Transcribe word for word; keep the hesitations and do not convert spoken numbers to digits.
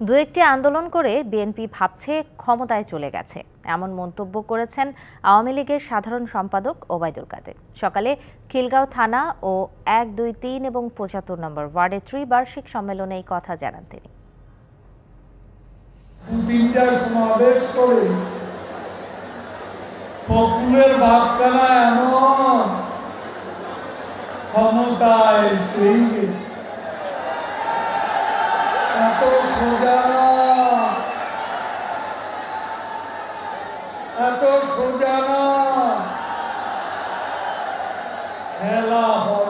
দু একটি আন্দোলন করে বিএনপি ভাবছে ক্ষমতায় চলে গেছে, এমন মন্তব্য করেছেন আওয়ামী লীগের সাধারণ সম্পাদক ওবায়দুল কাদের। সকালে খিলগাঁও থানা ও এক দুই তিন এবং পঁচাত্তর নম্বর ওয়ার্ডে ত্রিবার্ষিক সম্মেলনে এই কথা জানান তিনি। তিনটা সমাবেশ করে পপুলের ভাবখানা এমন ক্ষমতায় সেই গেছে, এত সোজা না, এত সোজা না, খেলা